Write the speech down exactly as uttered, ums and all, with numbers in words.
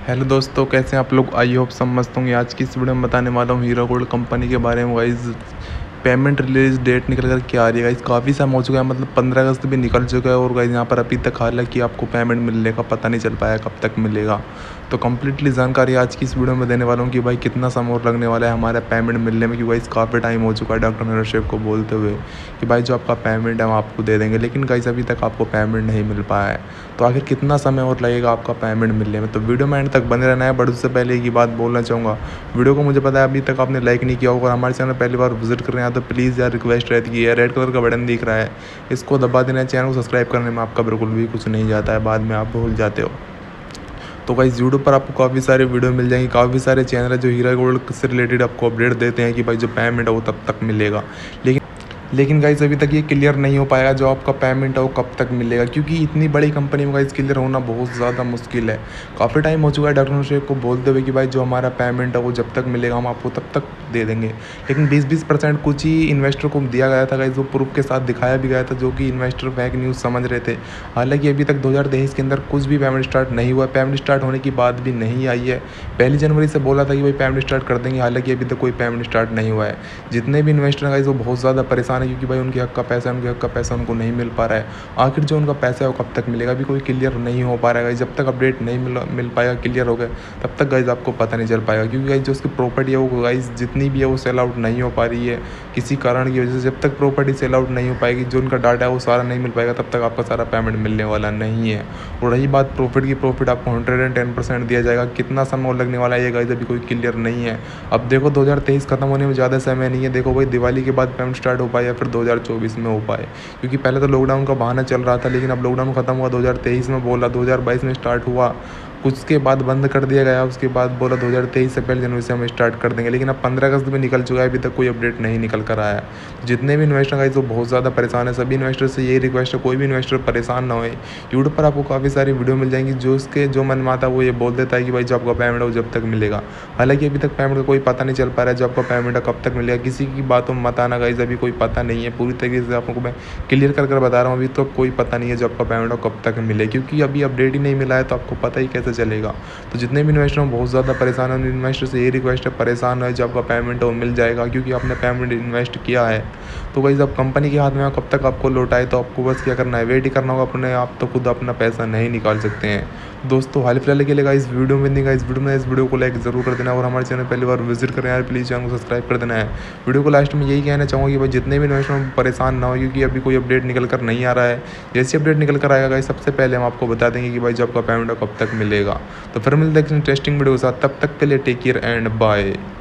Hello दोस्तों, कैसे हैं आप लोग। आई होप सब मस्त होंगे। आज की इस वीडियो में बताने वाला हूँ हीरो गोल्ड कंपनी के बारे में। गाइस पेमेंट रिलीज डेट निकल कर के आ रही है। गाइस काफ़ी समय हो चुका है, मतलब पंद्रह अगस्त भी निकल चुका है और गाइस यहाँ पर अभी तक हालांकि आपको पेमेंट मिलने का पता नहीं चल पाया कब तक मिलेगा। तो कम्प्लीटली जानकारी आज की इस वीडियो में देने वाला हूँ कि भाई कितना समय और लगने वाला है हमारा पेमेंट मिलने में। क्योंकि गाइस काफ़ी टाइम हो चुका है डॉक्टर नीरज शेख को बोलते हुए कि भाई जो आपका पेमेंट है हम आपको दे देंगे, लेकिन गाइस अभी तक आपको पेमेंट नहीं मिल पाया है। तो आखिर कितना समय और लगेगा आपका पेमेंट मिलने में, तो वीडियो में एंड तक बने रहना है। बट उससे पहले एक ही बात बोलना चाहूँगा, वीडियो को मुझे पता है अभी तक आपने लाइक नहीं किया होगा और हमारे चैनल पहली बार विजिट कर रहे हैं तो प्लीज़ यार रिक्वेस्ट रहती है, रेड कलर का बटन दिख रहा है, इसको दबा देना है। चैनल को सब्सक्राइब करने में आपका बिल्कुल भी कुछ नहीं जाता है, बाद में आप भूल जाते हो। तो गाइस यूट्यूब पर आपको काफ़ी सारे वीडियो मिल जाएंगे, काफ़ी सारे चैनल है जो हीरो गोल्ड से रिलेटेड आपको अपडेट देते हैं कि भाई जो पेमेंट है वो तब तक मिलेगा। लेकिन लेकिन गाइस अभी तक ये क्लियर नहीं हो पाएगा जो आपका पेमेंट है वो कब तक मिलेगा, क्योंकि इतनी बड़ी कंपनी में गाइस क्लियर होना बहुत ज़्यादा मुश्किल है। काफ़ी टाइम हो चुका है डॉक्टर शेख को बोलते हुए कि भाई जो हमारा पेमेंट है वो जब तक मिलेगा हम आपको तब तक दे देंगे। लेकिन बीस बीस परसेंट कुछ ही इन्वेस्टर को दिया गया था गाइस, वो प्रूफ के साथ दिखाया भी गया था, जो कि इन्वेस्टर फेक न्यूज़ समझ रहे थे। हालांकि अभी तक दो हज़ार तेईस के अंदर कुछ भी पेमेंट स्टार्ट नहीं हुआ, पेमेंट स्टार्ट होने की बात भी नहीं आई है। पहली जनवरी से बोला था कि भाई पेमेंट स्टार्ट कर देंगे, हालांकि अभी तक कोई पेमेंट स्टार्ट नहीं हुआ है। जितने भी इन्वेस्टर हैं गाइस वो बहुत ज़्यादा परेशान है, क्योंकि भाई उनके हक का पैसा उनके हक का पैसा उनको नहीं मिल पा रहा है। आखिर जो उनका पैसा है वो कब तक मिलेगा अभी कोई क्लियर नहीं हो पा रहा है। जब तक अपडेट नहीं मिल मिल पाएगा क्लियर हो गया तब तक गाइज आपको पता नहीं चल पाएगा, क्योंकि गाइज जो उसकी प्रॉपर्टी है वो गाइज जितनी भी है वो सेल आउट नहीं हो पा रही है किसी कारण की वजह से। जब तक प्रॉपर्टी सेल आउट नहीं हो पाएगी, जो उनका डाटा है वो सारा नहीं मिल पाएगा, तब तक आपका सारा पेमेंट मिलने वाला नहीं है। और रही बात प्रॉफिट की, प्रॉफिट आपको हंड्रेड एंड टेन परसेंट दिया जाएगा। कितना समय लगने वाला है ये गाइज अभी कोई क्लियर नहीं है। अब देखो दो हज़ार तेईस खत्म होने में ज़्यादा समय नहीं है, देखो भाई दिवाली के बाद पेमेंट स्टार्ट हो पाए या फिर दो हज़ार चौबीस में हो पाए, क्योंकि पहले तो लॉकडाउन का बहाना चल रहा था, लेकिन अब लॉकडाउन खत्म हुआ दो हज़ार तेईस में, बोला दो हज़ार बाईस में स्टार्ट हुआ, कुछ के बाद बंद कर दिया गया। उसके बाद बोला दो हज़ार तेईस से पहले जनवरी से हम स्टार्ट कर देंगे, लेकिन अब पंद्रह अगस्त में निकल चुका है, अभी तक कोई अपडेट नहीं निकल कर आया। जितने भी इन्वेस्टर गाइस वो बहुत ज़्यादा परेशान है। सभी इन्वेस्टर से यही रिक्वेस्ट है कोई भी इन्वेस्टर परेशान ना होए। यूट्यूब पर आपको काफ़ी सारी वीडियो मिल जाएंगी जो उसके जो मन में आता है वो ये बोल देता है कि भाई जो आपका पेमेंट है वो जब तक मिलेगा। हालांकि अभी तक पेमेंट का कोई पता नहीं चल पा रहा है, जो आपका पेमेंट है कब तक मिलेगा। किसी की बातों में मत आना गाइस, अभी कोई पता नहीं है। पूरी तरीके से आपको मैं क्लियर कर कर बता रहा हूँ, अभी तो कोई पता नहीं है जो आपका पेमेंट है कब तक मिले, क्योंकि अभी अपडेट ही नहीं मिला है तो आपको पता ही कैसे चलेगा। तो जितने भी इन्वेस्टर हैं बहुत ज़्यादा परेशान है, उन इन्वेस्टर से ये रिक्वेस्ट है परेशान है, जब आपका पेमेंट है वो मिल जाएगा, क्योंकि आपने पेमेंट इन्वेस्ट किया है। तो गाइस अब कंपनी के हाथ में कब तक आपको लौटाए, तो आपको बस क्या करना है, वेट ही करना होगा अपने। आप तो खुद अपना पैसा नहीं निकाल सकते हैं। दोस्तों हाल फिलहाल के लिए गाइस वीडियो में नहीं गाइस वीडियो में इस वीडियो को लाइक जरूर कर देना और हमारे चैनल पहली बार विजिट करें यार प्लीज़ चैनल को सब्सक्राइब कर देना है। वीडियो को लास्ट में यही कहना चाहूँगा कि भाई जितने भी इन्वेस्टर परेशान ना हो, क्योंकि अभी कोई अपडेट निकल कर नहीं आ रहा है। जैसे अपडेट निकल कर आएगा गाइस सबसे पहले हम आपको बता देंगे कि भाई जो आपका पेमेंट कब तक मिलेगा। तो फिर मिलते हैं इंटरेस्टिंग वीडियो के साथ, तब तक के लिए टेक केयर एंड बाय।